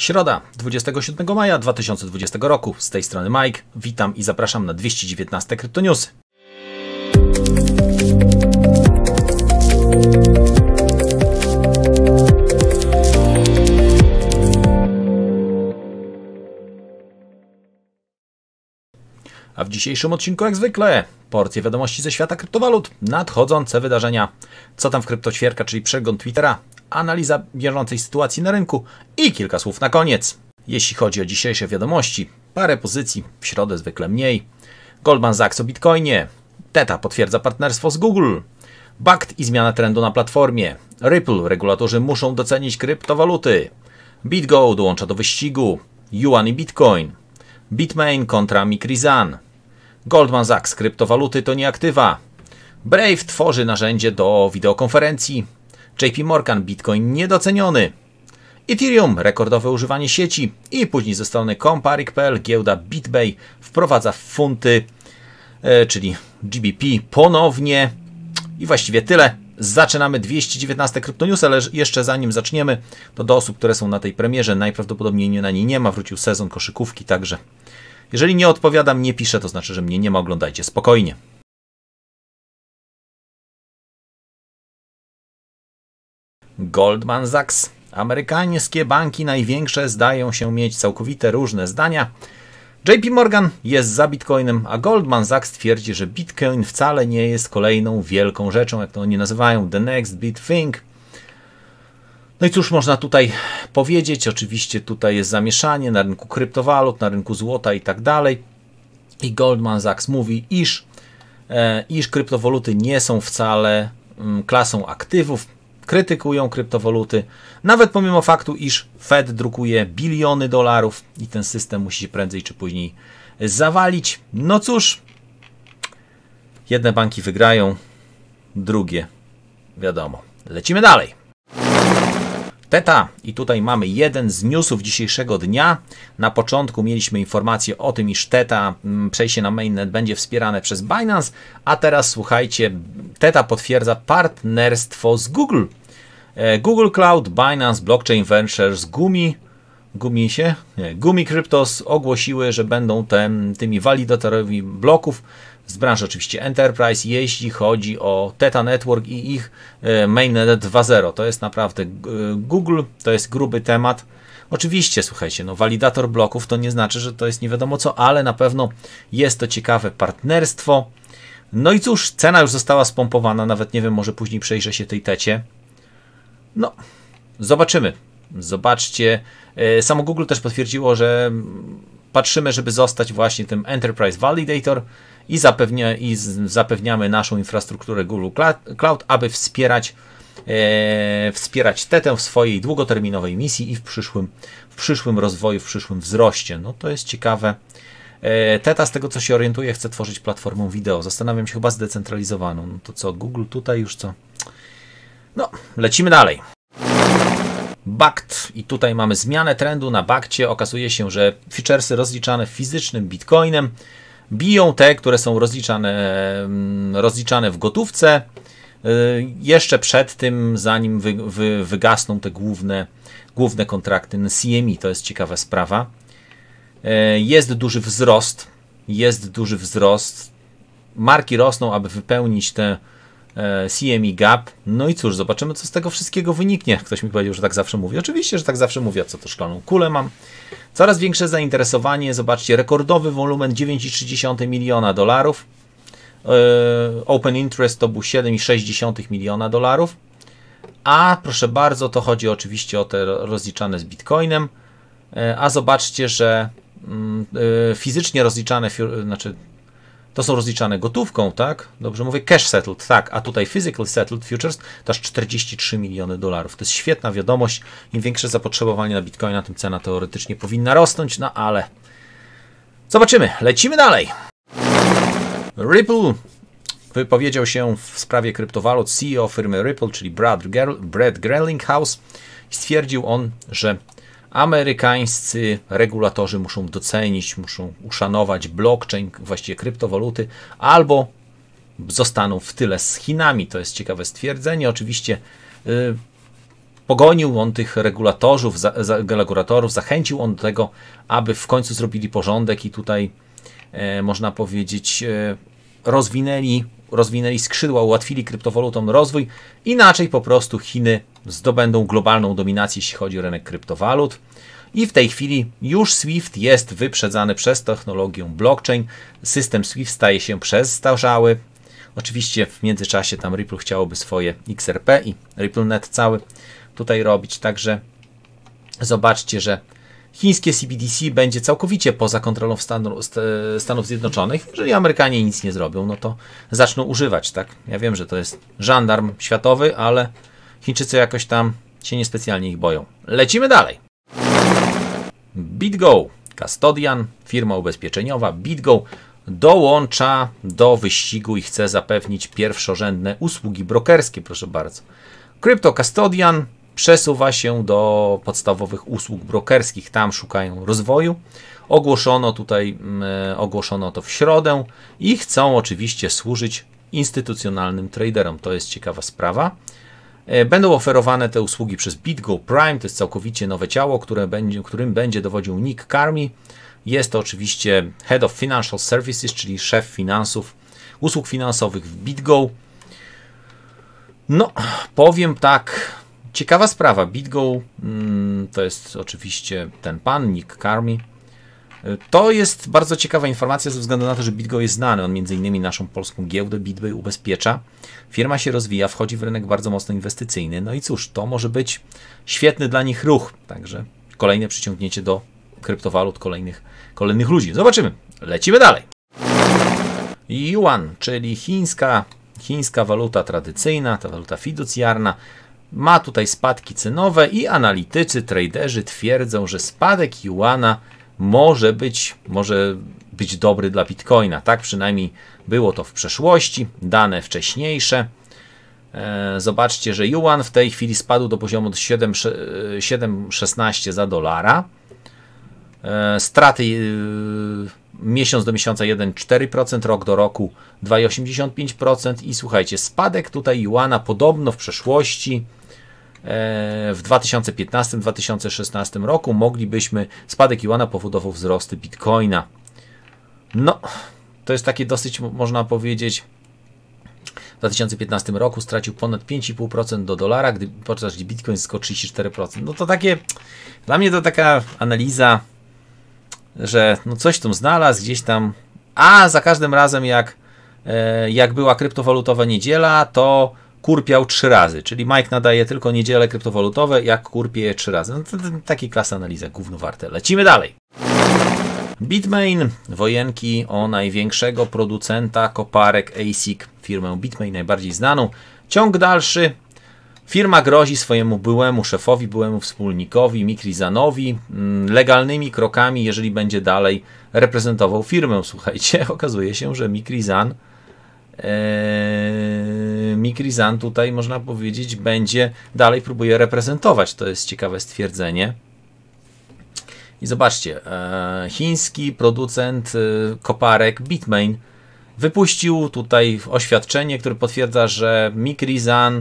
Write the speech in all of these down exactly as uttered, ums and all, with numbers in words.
Środa, dwudziestego siódmego maja dwa tysiące dwudziestego roku. Z tej strony Mike. Witam i zapraszam na dwieście dziewiętnaste Kryptoniusy. A w dzisiejszym odcinku jak zwykle porcje wiadomości ze świata kryptowalut, nadchodzące wydarzenia, co tam w kryptoćwierka, czyli przegląd Twittera, analiza bieżącej sytuacji na rynku i kilka słów na koniec. Jeśli chodzi o dzisiejsze wiadomości, parę pozycji, w środę zwykle mniej. Goldman Sachs o Bitcoinie, Teta potwierdza partnerstwo z Google, Bakkt i zmiana trendu na platformie, Ripple, regulatorzy muszą docenić kryptowaluty, BitGo dołącza do wyścigu, Yuan i Bitcoin, Bitmain kontra Micrizan, Goldman Sachs, kryptowaluty to nie aktywa, Brave tworzy narzędzie do wideokonferencji, J P Morgan, Bitcoin niedoceniony, Ethereum, rekordowe używanie sieci i później ze strony Comparik kropka p l giełda BitBay wprowadza funty, e, czyli G B P ponownie i właściwie tyle. Zaczynamy dwieście dziewiętnaste Kryptonius, ale jeszcze zanim zaczniemy, to do osób, które są na tej premierze, najprawdopodobniej na niej nie ma, wrócił sezon koszykówki, także jeżeli nie odpowiadam, nie piszę, to znaczy, że mnie nie ma, oglądajcie spokojnie. Goldman Sachs. Amerykańskie banki największe zdają się mieć całkowite różne zdania. J P Morgan jest za Bitcoinem, a Goldman Sachs twierdzi, że Bitcoin wcale nie jest kolejną wielką rzeczą, jak to oni nazywają, the next big thing. No i cóż można tutaj powiedzieć? Oczywiście tutaj jest zamieszanie na rynku kryptowalut, na rynku złota i tak dalej. I Goldman Sachs mówi, iż, e, iż kryptowaluty nie są wcale mm, klasą aktywów. Krytykują kryptowaluty, nawet pomimo faktu, iż Fed drukuje biliony dolarów i ten system musi się prędzej czy później zawalić. No cóż, jedne banki wygrają, drugie wiadomo. Lecimy dalej. Teta. I tutaj mamy jeden z newsów dzisiejszego dnia. Na początku mieliśmy informację o tym, iż Teta, przejście na mainnet, będzie wspierane przez Binance, a teraz słuchajcie, Teta potwierdza partnerstwo z Google. Google Cloud, Binance, Blockchain Ventures, Gumi, Gumi się? Nie, Gumi Cryptos ogłosiły, że będą tem, tymi walidatorami bloków z branży oczywiście Enterprise, jeśli chodzi o Teta Network i ich mainnet dwa zero. To jest naprawdę Google, to jest gruby temat. Oczywiście, słuchajcie, no walidator bloków to nie znaczy, że to jest nie wiadomo co, ale na pewno jest to ciekawe partnerstwo. No i cóż, cena już została spompowana, nawet nie wiem, może później przejrzę się tej Tecie. No, zobaczymy. Zobaczcie, samo Google też potwierdziło, że patrzymy, żeby zostać właśnie tym Enterprise Validator i, zapewnia, i zapewniamy naszą infrastrukturę Google Cloud, aby wspierać, e, wspierać Tetę w swojej długoterminowej misji i w przyszłym, w przyszłym rozwoju, w przyszłym wzroście. No to jest ciekawe. E, Teta, z tego co się orientuje, chce tworzyć platformą wideo. Zastanawiam się, chyba zdecentralizowaną. No to co, Google tutaj już co? No, lecimy dalej. Bakkt. I tutaj mamy zmianę trendu na Bakkcie. Okazuje się, że featuresy rozliczane fizycznym bitcoinem biją te, które są rozliczane, rozliczane w gotówce. Jeszcze przed tym, zanim wy, wy, wygasną te główne, główne kontrakty na C M E. To jest ciekawa sprawa. Jest duży wzrost. Jest duży wzrost. Marki rosną, aby wypełnić te C M E gap. No i cóż, zobaczymy, co z tego wszystkiego wyniknie. Ktoś mi powiedział, że tak zawsze mówi. Oczywiście, że tak zawsze mówię, co to szklaną kulę mam. Coraz większe zainteresowanie. Zobaczcie, rekordowy wolumen dziewięć przecinek trzy miliona dolarów. Open interest to był siedem przecinek sześć miliona dolarów. A proszę bardzo, to chodzi oczywiście o te rozliczane z Bitcoinem. A zobaczcie, że fizycznie rozliczane, znaczy to są rozliczane gotówką, tak? Dobrze mówię, cash settled, tak, a tutaj physical settled futures to aż czterdzieści trzy miliony dolarów. To jest świetna wiadomość. Im większe zapotrzebowanie na Bitcoina, tym cena teoretycznie powinna rosnąć, no ale zobaczymy. Lecimy dalej. Ripple wypowiedział się w sprawie kryptowalut. C E O firmy Ripple, czyli Brad, Brad Garlinghouse, stwierdził on, że amerykańscy regulatorzy muszą docenić, muszą uszanować blockchain, właściwie kryptowaluty, albo zostaną w tyle z Chinami. To jest ciekawe stwierdzenie. Oczywiście yy, pogonił on tych regulatorów, za, za, regulatorów, zachęcił on do tego, aby w końcu zrobili porządek i tutaj e, można powiedzieć e, rozwinęli, rozwinęli skrzydła, ułatwili kryptowalutom rozwój. Inaczej po prostu Chiny zdobędą globalną dominację, jeśli chodzi o rynek kryptowalut. I w tej chwili już SWIFT jest wyprzedzany przez technologię blockchain. System SWIFT staje się przestarzały. Oczywiście w międzyczasie tam Ripple chciałoby swoje X R P i RippleNet cały tutaj robić. Także zobaczcie, że chińskie C B D C będzie całkowicie poza kontrolą Stanu, Stanów Zjednoczonych. Jeżeli Amerykanie nic nie zrobią, no to zaczną używać. Tak? Ja wiem, że to jest żandarm światowy, ale Chińczycy jakoś tam się niespecjalnie ich boją. Lecimy dalej. BitGo, Custodian, firma ubezpieczeniowa. BitGo dołącza do wyścigu i chce zapewnić pierwszorzędne usługi brokerskie, proszę bardzo. Crypto Custodian przesuwa się do podstawowych usług brokerskich, tam szukają rozwoju. Ogłoszono tutaj, ogłoszono to w środę i chcą oczywiście służyć instytucjonalnym traderom. To jest ciekawa sprawa. Będą oferowane te usługi przez BitGo Prime, to jest całkowicie nowe ciało, które będzie, którym będzie dowodził Nick Carmi. Jest to oczywiście Head of Financial Services, czyli szef finansów, usług finansowych w BitGo. No, powiem tak, ciekawa sprawa. BitGo mm, to jest oczywiście ten pan, Nick Carmi. To jest bardzo ciekawa informacja ze względu na to, że BitGo jest znany. On między innymi naszą polską giełdę BitBay ubezpiecza. Firma się rozwija, wchodzi w rynek bardzo mocno inwestycyjny. No i cóż, to może być świetny dla nich ruch. Także kolejne przyciągnięcie do kryptowalut kolejnych, kolejnych ludzi. Zobaczymy. Lecimy dalej. Yuan, czyli chińska, chińska waluta tradycyjna, ta waluta fiducjarna. Ma tutaj spadki cenowe i analitycy, traderzy twierdzą, że spadek Yuana może być, może być dobry dla Bitcoina. Tak przynajmniej było to w przeszłości. Dane wcześniejsze. Zobaczcie, że Yuan w tej chwili spadł do poziomu siedem przecinek szesnaście za dolara. Straty miesiąc do miesiąca jeden przecinek cztery procent, rok do roku dwa przecinek osiemdziesiąt pięć procent i słuchajcie, spadek tutaj Yuana podobno w przeszłości w dwa tysiące piętnastym do dwa tysiące szesnastym roku moglibyśmy, spadek Yuana powodował wzrosty Bitcoina. No, to jest takie dosyć, można powiedzieć, w dwa tysiące piętnastym roku stracił ponad pięć przecinek pięć procent do dolara, gdy, podczas gdy Bitcoin zyskał trzydzieści cztery procent. No to takie, dla mnie to taka analiza, że no coś tam znalazł gdzieś tam, a za każdym razem jak, jak była kryptowalutowa niedziela, to kurpiał trzy razy, czyli Mike nadaje tylko niedziele kryptowalutowe, jak kurpie trzy razy. No to, to, to takie klasa analiza, gówno warte. Lecimy dalej. Bitmain, wojenki o największego producenta koparek A S I C, firmę Bitmain najbardziej znaną. Ciąg dalszy. Firma grozi swojemu byłemu szefowi, byłemu wspólnikowi, Mikrizanowi, legalnymi krokami, jeżeli będzie dalej reprezentował firmę. Słuchajcie, okazuje się, że Mikrizan Eee, Mikrizan tutaj, można powiedzieć, będzie dalej próbuje reprezentować. To jest ciekawe stwierdzenie. I zobaczcie, e, chiński producent e, koparek Bitmain wypuścił tutaj oświadczenie, które potwierdza, że Mikrizan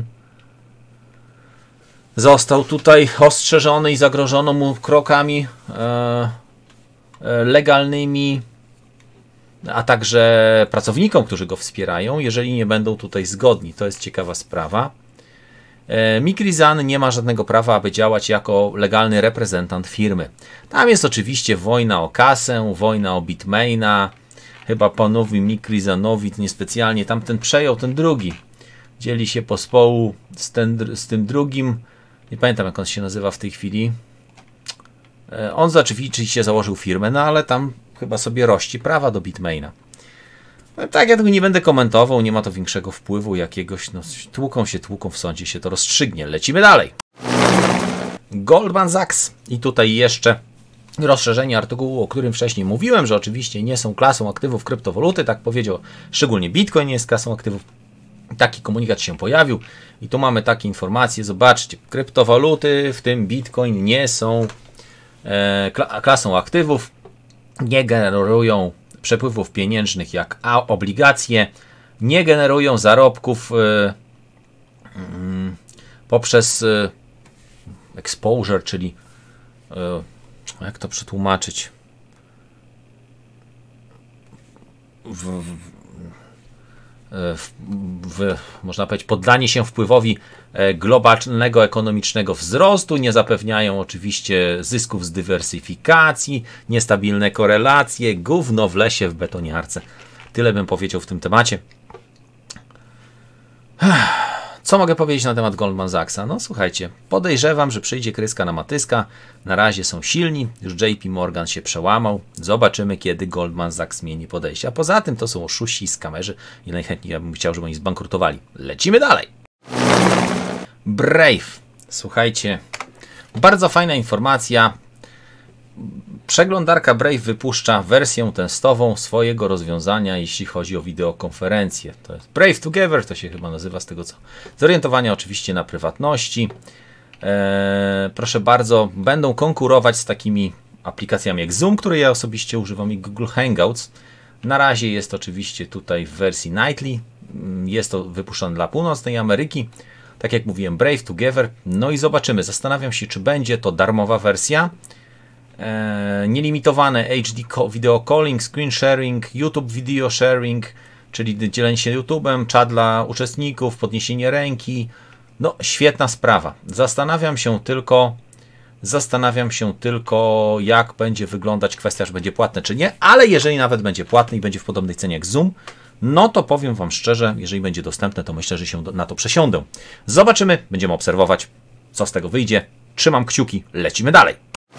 został tutaj ostrzeżony i zagrożono mu krokami e, e, legalnymi, a także pracownikom, którzy go wspierają, jeżeli nie będą tutaj zgodni. To jest ciekawa sprawa. E, Mikrizan nie ma żadnego prawa, aby działać jako legalny reprezentant firmy. Tam jest oczywiście wojna o kasę, wojna o Bitmaina. Chyba panowi Mikrizanowi niespecjalnie tamten przejął, ten drugi. Dzieli się pospołu z, ten, z tym drugim. Nie pamiętam, jak on się nazywa w tej chwili. E, on oczywiście założył firmę, no ale tam chyba sobie rości prawa do Bitmaina. No, tak, ja tego nie będę komentował, nie ma to większego wpływu jakiegoś, no tłuką się, tłuką, w sądzie się to rozstrzygnie. Lecimy dalej. Goldman Sachs i tutaj jeszcze rozszerzenie artykułu, o którym wcześniej mówiłem, że oczywiście nie są klasą aktywów kryptowaluty, tak powiedział, szczególnie Bitcoin nie jest klasą aktywów. Taki komunikat się pojawił i tu mamy takie informacje, zobaczcie, kryptowaluty, w tym Bitcoin, nie są e, klasą aktywów, nie generują przepływów pieniężnych jak obligacje, nie generują zarobków y, y, poprzez y, exposure, czyli yy, jak to przetłumaczyć? W, w, w, w, można powiedzieć, poddanie się wpływowi globalnego ekonomicznego wzrostu, nie zapewniają oczywiście zysków z dywersyfikacji, niestabilne korelacje, gówno w lesie w betoniarce. Tyle bym powiedział w tym temacie. Co mogę powiedzieć na temat Goldman Sachsa? No słuchajcie, podejrzewam, że przyjdzie kryska na matyska. Na razie są silni, już J P Morgan się przełamał. Zobaczymy, kiedy Goldman Sachs zmieni podejście. A poza tym to są oszuści i skamerzy i najchętniej ja bym chciał, żeby oni zbankrutowali. Lecimy dalej. Brave. Słuchajcie, bardzo fajna informacja. Przeglądarka Brave wypuszcza wersję testową swojego rozwiązania, jeśli chodzi o wideokonferencję. To jest Brave Together, to się chyba nazywa z tego co. Zorientowanie oczywiście na prywatności. Eee, proszę bardzo, będą konkurować z takimi aplikacjami jak Zoom, które ja osobiście używam, i Google Hangouts. Na razie jest oczywiście tutaj w wersji nightly. Jest to wypuszczone dla północnej Ameryki. Tak jak mówiłem, Brave Together. No i zobaczymy. Zastanawiam się, czy będzie to darmowa wersja. Eee, nielimitowane H D video calling, screen sharing, YouTube video sharing, czyli dzielenie się YouTube'em, czat dla uczestników, podniesienie ręki. No, świetna sprawa. Zastanawiam się tylko, zastanawiam się tylko, jak będzie wyglądać kwestia, że będzie płatne czy nie, ale jeżeli nawet będzie płatny i będzie w podobnej cenie jak Zoom, no to powiem Wam szczerze, jeżeli będzie dostępne, to myślę, że się na to przesiądę. Zobaczymy, będziemy obserwować, co z tego wyjdzie. Trzymam kciuki, lecimy dalej.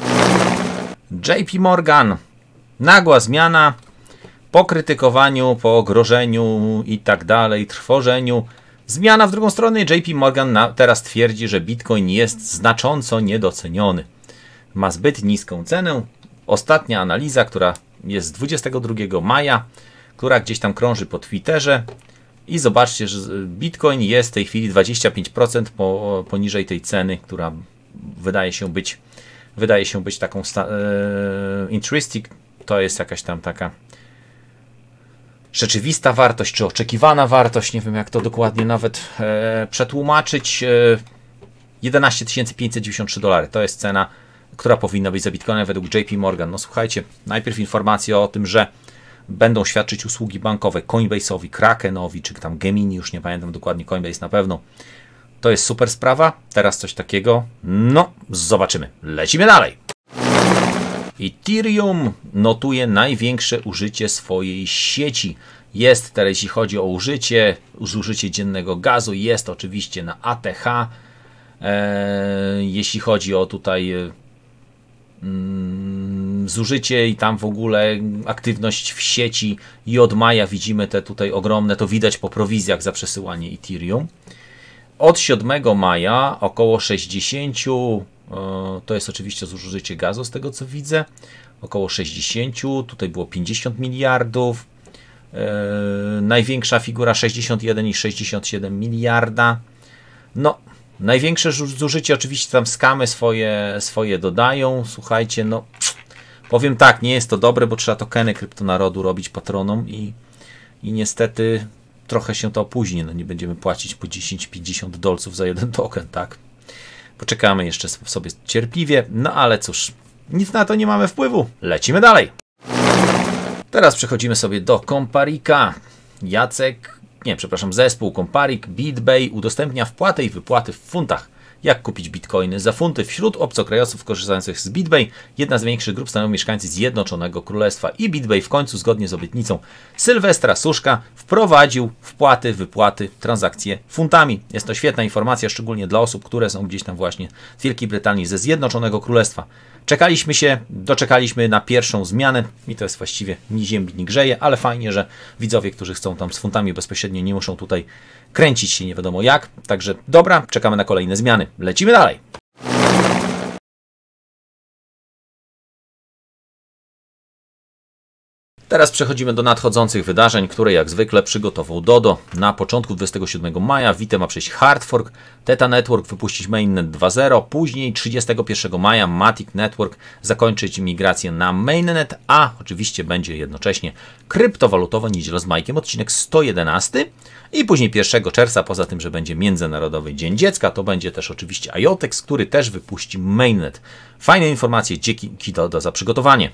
J P Morgan, nagła zmiana po krytykowaniu, po grożeniu i tak dalej, trwożeniu. Zmiana w drugą stronę. J P Morgan na, teraz twierdzi, że Bitcoin jest znacząco niedoceniony. Ma zbyt niską cenę. Ostatnia analiza, która jest z dwudziestego drugiego maja, która gdzieś tam krąży po Twitterze. I zobaczcie, że Bitcoin jest w tej chwili dwadzieścia pięć procent po, poniżej tej ceny, która wydaje się być wydaje się być taką e, intrinsic, to jest jakaś tam taka rzeczywista wartość, czy oczekiwana wartość, nie wiem jak to dokładnie nawet e, przetłumaczyć. E, jedenaście tysięcy pięćset dziewięćdziesiąt trzy dolary, to jest cena, która powinna być za Bitcoinem według J P Morgan. No słuchajcie, najpierw informacje o tym, że będą świadczyć usługi bankowe Coinbase'owi, Krakenowi, czy tam Gemini, już nie pamiętam dokładnie, Coinbase na pewno. To jest super sprawa. Teraz coś takiego. No, zobaczymy. Lecimy dalej. Ethereum notuje największe użycie swojej sieci. Jest teraz, jeśli chodzi o użycie, zużycie dziennego gazu, jest oczywiście na A T H. Eee, jeśli chodzi o tutaj mm, zużycie i tam w ogóle aktywność w sieci i od maja widzimy te tutaj ogromne, to widać po prowizjach za przesyłanie Ethereum. Od siódmego maja około sześćdziesiąt, to jest oczywiście zużycie gazu z tego co widzę, około sześćdziesiąt, tutaj było pięćdziesiąt miliardów, największa figura sześćdziesiąt jeden i sześćdziesiąt siedem miliarda. No, największe zużycie oczywiście tam skamy swoje, swoje dodają, słuchajcie, no powiem tak, nie jest to dobre, bo trzeba tokeny kryptonarodu robić patronom i, i niestety trochę się to opóźni, no nie będziemy płacić po dziesięć pięćdziesiąt dolców za jeden token, tak? Poczekamy jeszcze sobie cierpliwie, no ale cóż, nic na to nie mamy wpływu. Lecimy dalej. Teraz przechodzimy sobie do Comparika. Jacek, nie, przepraszam, zespół Comparik BitBay udostępnia wpłatę i wypłaty w funtach. Jak kupić bitcoiny za funty? Wśród obcokrajowców korzystających z BitBay jedna z większych grup stanowią mieszkańcy Zjednoczonego Królestwa i BitBay w końcu zgodnie z obietnicą Sylwestra Suszka wprowadził wpłaty, wypłaty, transakcje funtami. Jest to świetna informacja, szczególnie dla osób, które są gdzieś tam właśnie z Wielkiej Brytanii, ze Zjednoczonego Królestwa. Czekaliśmy się, doczekaliśmy na pierwszą zmianę i to jest właściwie ni ziemi, ni grzeje, ale fajnie, że widzowie, którzy chcą tam z funtami bezpośrednio, nie muszą tutaj kręcić się nie wiadomo jak. Także dobra, czekamy na kolejne zmiany. Lecimy dalej. Teraz przechodzimy do nadchodzących wydarzeń, które jak zwykle przygotował Dodo. Na początku dwudziestego siódmego maja Vite ma przejść hard fork, Theta Network wypuścić mainnet dwa zero, później trzydziestego pierwszego maja Matic Network zakończyć migrację na mainnet, a oczywiście będzie jednocześnie kryptowalutowa niedziela z Majkiem, odcinek sto jedenasty i później pierwszego czerwca, poza tym, że będzie Międzynarodowy Dzień Dziecka, to będzie też oczywiście IoTeX, który też wypuści mainnet. Fajne informacje, dzięki Dodo za przygotowanie.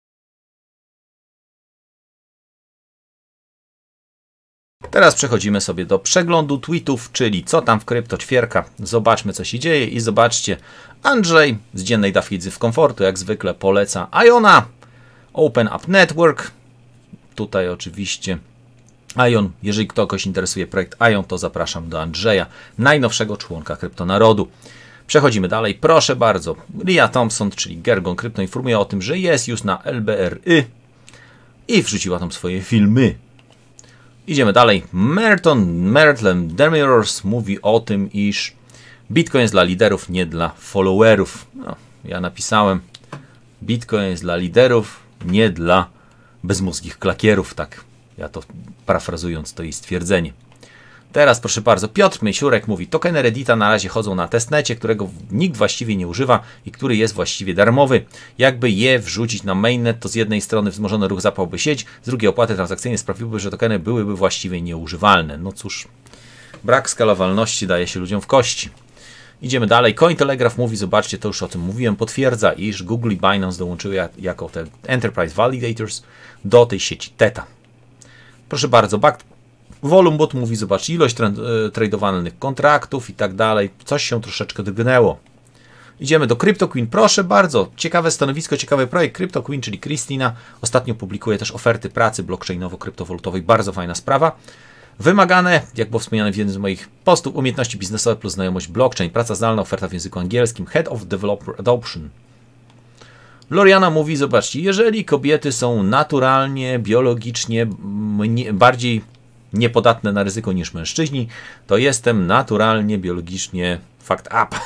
Teraz przechodzimy sobie do przeglądu tweetów, czyli co tam w krypto ćwierka. Zobaczmy, co się dzieje i zobaczcie, Andrzej z dziennej dawki w komfortu jak zwykle poleca Iona, Open Up Network. Tutaj oczywiście Ion, jeżeli kogoś interesuje projekt Ion, to zapraszam do Andrzeja, najnowszego członka Kryptonarodu. Przechodzimy dalej, proszę bardzo. Ria Thompson, czyli Gergon Krypto, informuje o tym, że jest już na L B R Y i wrzuciła tam swoje filmy. Idziemy dalej. Merton Mertlen Demirors mówi o tym, iż Bitcoin jest dla liderów, nie dla followerów. No, ja napisałem, Bitcoin jest dla liderów, nie dla bezmózgich klakierów. Tak, ja to parafrazując to jej stwierdzenie. Teraz proszę bardzo, Piotr Mysiurek mówi, tokeny Reddita na razie chodzą na testnecie, którego nikt właściwie nie używa i który jest właściwie darmowy. Jakby je wrzucić na mainnet, to z jednej strony wzmożony ruch zapałby sieć, z drugiej opłaty transakcyjne sprawiłyby, że tokeny byłyby właściwie nieużywalne. No cóż, brak skalowalności daje się ludziom w kości. Idziemy dalej. Cointelegraph mówi, zobaczcie, to już o tym mówiłem, potwierdza, iż Google i Binance dołączyły jako te Enterprise Validators do tej sieci Theta. Proszę bardzo, back Volumbot mówi, zobacz, ilość tradowanych kontraktów i tak dalej. Coś się troszeczkę drgnęło. Idziemy do CryptoQueen. Proszę bardzo, ciekawe stanowisko, ciekawy projekt CryptoQueen, czyli Christina. Ostatnio publikuje też oferty pracy blockchainowo-kryptowalutowej. Bardzo fajna sprawa. Wymagane, jak było wspomniane w jednym z moich postów, umiejętności biznesowe plus znajomość blockchain. Praca zdalna, oferta w języku angielskim. Head of Developer Adoption. Loriana mówi, zobaczcie, jeżeli kobiety są naturalnie, biologicznie mnie, bardziej niepodatne na ryzyko niż mężczyźni, to jestem naturalnie, biologicznie fucked up.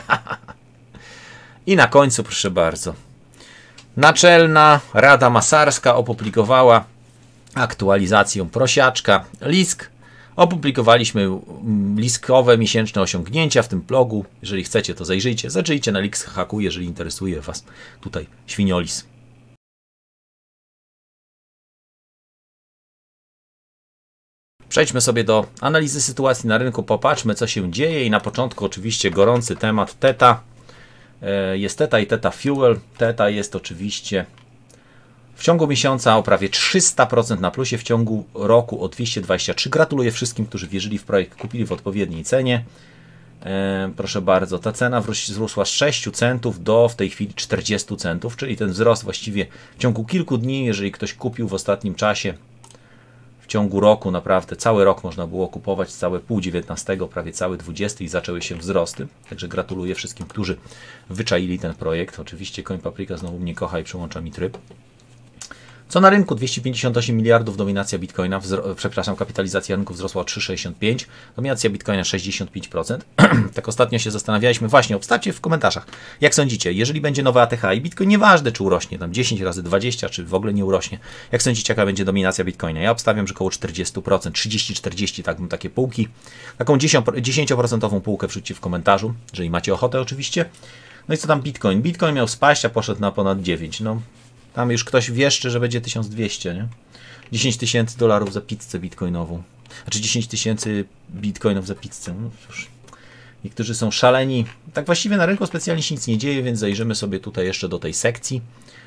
I na końcu, proszę bardzo, Naczelna Rada Masarska opublikowała aktualizację prosiaczka Lisk. Opublikowaliśmy liskowe miesięczne osiągnięcia w tym blogu. Jeżeli chcecie, to zajrzyjcie. Zaczyjcie na Lisk Haku, jeżeli interesuje Was tutaj świniolis. Przejdźmy sobie do analizy sytuacji na rynku, popatrzmy, co się dzieje i na początku oczywiście gorący temat Theta. Jest Theta i Theta Fuel. Theta jest oczywiście w ciągu miesiąca o prawie trzysta procent na plusie, w ciągu roku o dwieście dwadzieścia trzy. Gratuluję wszystkim, którzy wierzyli w projekt, kupili w odpowiedniej cenie. Proszę bardzo, ta cena wzrosła z sześciu centów do w tej chwili czterdziestu centów, czyli ten wzrost właściwie w ciągu kilku dni, jeżeli ktoś kupił w ostatnim czasie, w ciągu roku naprawdę, cały rok można było kupować, całe pół dziewiętnastego, prawie cały dwudziesty i zaczęły się wzrosty. Także gratuluję wszystkim, którzy wyczaili ten projekt. Oczywiście Coin Paprika znowu mnie kocha i przełącza mi tryb. Co na rynku? dwieście pięćdziesiąt osiem miliardów, dominacja Bitcoina, przepraszam, kapitalizacja rynku wzrosła o trzy przecinek sześćdziesiąt pięć, dominacja Bitcoina sześćdziesiąt pięć procent. Tak ostatnio się zastanawialiśmy, właśnie, obstawcie w komentarzach, jak sądzicie, jeżeli będzie nowa A T H i Bitcoin, nieważne czy urośnie, tam dziesięć razy dwadzieścia, czy w ogóle nie urośnie, jak sądzicie, jaka będzie dominacja Bitcoina? Ja obstawiam, że około czterdzieści procent, trzydzieści czterdzieści, tak bym takie półki, taką dziesięć procent półkę wrzućcie w komentarzu, jeżeli macie ochotę oczywiście. No i co tam Bitcoin? Bitcoin miał spaść, a poszedł na ponad dziewięć, no. Tam już ktoś wieszczy, że będzie tysiąc dwieście, nie? dziesięć tysięcy dolarów za pizzę bitcoinową. Znaczy dziesięć tysięcy bitcoinów za pizzę. No cóż, niektórzy są szaleni. Tak właściwie na rynku specjalnie się nic nie dzieje, więc zajrzymy sobie tutaj jeszcze do tej sekcji.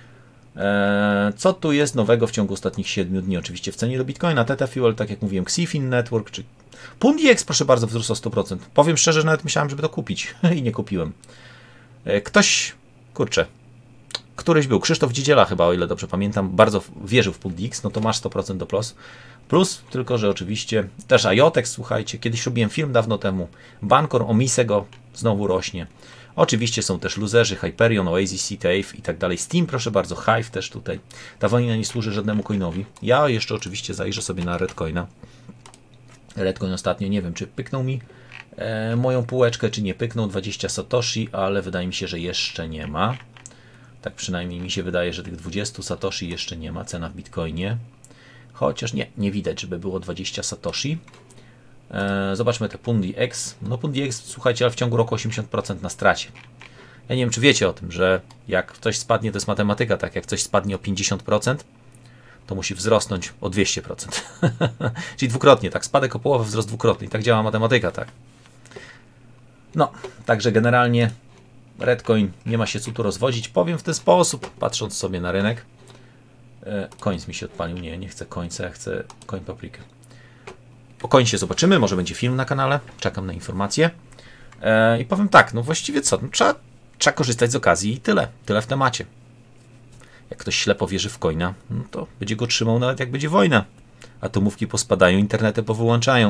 Eee, co tu jest nowego w ciągu ostatnich siedmiu dni? Oczywiście w cenie do bitcoina, Theta Fuel, tak jak mówiłem, Xifin Network, czy Pundiex, proszę bardzo, wzrósł o sto procent. Powiem szczerze, że nawet myślałem, żeby to kupić i nie kupiłem. Eee, ktoś, kurczę, któryś był, Krzysztof Dziedziela chyba, o ile dobrze pamiętam, bardzo wierzył w Pundix, no to masz sto procent do plus. Plus, tylko że oczywiście też IoTeX, słuchajcie, kiedyś robiłem film dawno temu, Bancor, Omisego znowu rośnie. Oczywiście są też luzerzy, Hyperion, Oasis, Safe i tak dalej. Steam, proszę bardzo, Hive też tutaj. Ta wojna nie służy żadnemu coinowi. Ja jeszcze oczywiście zajrzę sobie na Redcoina. Redcoin ostatnio, nie wiem, czy pyknął mi e, moją półeczkę, czy nie pyknął, dwadzieścia satoshi, ale wydaje mi się, że jeszcze nie ma. Tak przynajmniej mi się wydaje, że tych dwudziestu satoshi jeszcze nie ma. Cena w Bitcoinie. Chociaż nie, nie widać, żeby było dwadzieścia satoshi. Eee, zobaczmy te Pundi X. No Pundi X, słuchajcie, ale w ciągu roku osiemdziesiąt procent na stracie. Ja nie wiem, czy wiecie o tym, że jak coś spadnie, to jest matematyka, tak? Jak coś spadnie o pięćdziesiąt procent, to musi wzrosnąć o dwieście procent. Czyli dwukrotnie, tak? Spadek o połowę, wzrost dwukrotnie. Tak działa matematyka, tak? No, także generalnie Redcoin nie ma się co tu rozwodzić. Powiem w ten sposób, patrząc sobie na rynek. E, Coins mi się odpalił. Nie, nie chcę końca, ja chcę Coin Paprika. Po końcu zobaczymy, może będzie film na kanale. Czekam na informacje. E, I powiem tak, no właściwie co? No, trzeba, trzeba korzystać z okazji i tyle. Tyle w temacie. Jak ktoś ślepo wierzy w coina, no to będzie go trzymał nawet jak będzie wojna. Atomówki pospadają, internety powyłączają.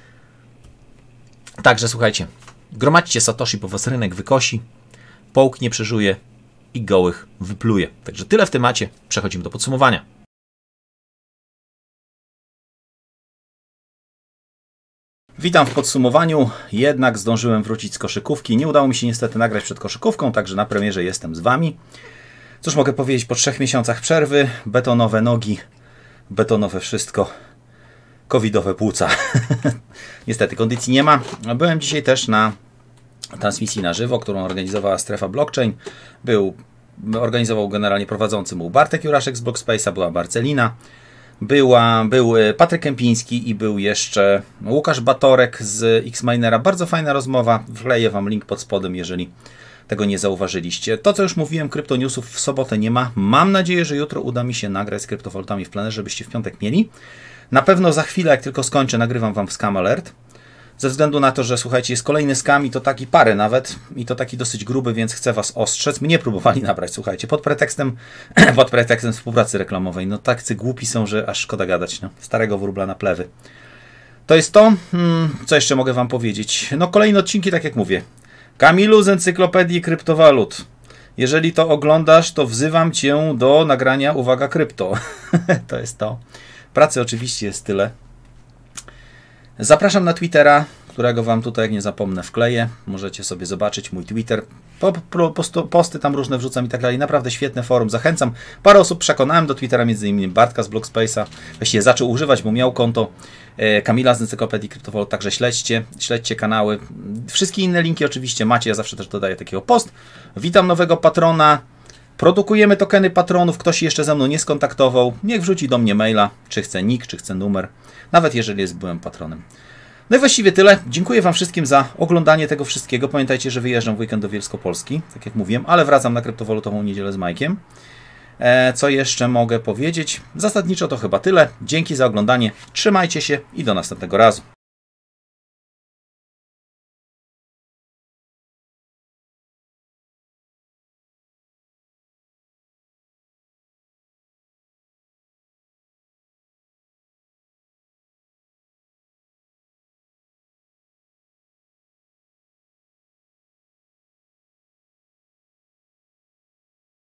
Także słuchajcie, gromadźcie satoshi, bo was rynek wykosi, połk nie przeżuje i gołych wypluje. Także tyle w temacie. Przechodzimy do podsumowania. Witam w podsumowaniu. Jednak zdążyłem wrócić z koszykówki. Nie udało mi się niestety nagrać przed koszykówką, także na premierze jestem z wami. Cóż mogę powiedzieć po trzech miesiącach przerwy? Betonowe nogi, betonowe wszystko, covidowe płuca. Niestety kondycji nie ma. Byłem dzisiaj też na transmisji na żywo, którą organizowała Strefa Blockchain. Był, organizował generalnie prowadzący mu Bartek Juraszek z Blockspace'a, była Marcelina, była, był Patryk Kępiński i był jeszcze Łukasz Batorek z Xminera. Bardzo fajna rozmowa. Wkleję wam link pod spodem, jeżeli tego nie zauważyliście. To, co już mówiłem, kryptonewsów w sobotę nie ma. Mam nadzieję, że jutro uda mi się nagrać z kryptowalutami w planerze, żebyście w piątek mieli. Na pewno za chwilę, jak tylko skończę, nagrywam wam scam alert. Ze względu na to, że słuchajcie, jest kolejny scam i to taki parę nawet. I to taki dosyć gruby, więc chcę was ostrzec. Mnie próbowali nabrać, słuchajcie, pod pretekstem, pod pretekstem współpracy reklamowej. No tacy głupi są, że aż szkoda gadać. No. Starego wróbla na plewy. To jest to. Hmm, co jeszcze mogę wam powiedzieć? No kolejne odcinki, tak jak mówię. Kamilu z Encyklopedii Kryptowalut. Jeżeli to oglądasz, to wzywam cię do nagrania Uwaga Krypto. To jest to. Pracy oczywiście jest tyle. Zapraszam na Twittera, którego wam tutaj, jak nie zapomnę, wkleję. Możecie sobie zobaczyć mój Twitter. Po, po, po, posty tam różne wrzucam i tak dalej. Naprawdę świetne forum. Zachęcam. Parę osób przekonałem do Twittera, między innymi Bartka z Blockspace'a. Właściwie zaczął używać, bo miał konto. Kamila z Encyklopedii Kryptowalut, także śledźcie, śledźcie kanały. Wszystkie inne linki oczywiście macie, ja zawsze też dodaję takiego post. Witam nowego patrona. Produkujemy tokeny patronów. Ktoś się jeszcze ze mną nie skontaktował, niech wrzuci do mnie maila, czy chce nick, czy chce numer. Nawet jeżeli jest byłym patronem. No i właściwie tyle. Dziękuję wam wszystkim za oglądanie tego wszystkiego. Pamiętajcie, że wyjeżdżam w weekend do Wielkopolski, tak jak mówiłem, ale wracam na kryptowalutową niedzielę z Majkiem. Co jeszcze mogę powiedzieć? Zasadniczo to chyba tyle. Dzięki za oglądanie. Trzymajcie się i do następnego razu.